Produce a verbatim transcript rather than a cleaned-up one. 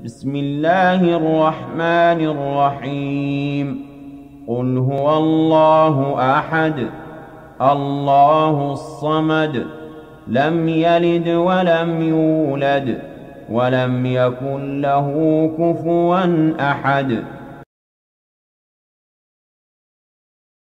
بسم الله الرحمن الرحيم قل هو الله أحد الله الصمد لم يلد ولم يولد ولم يكن له كفوا أحد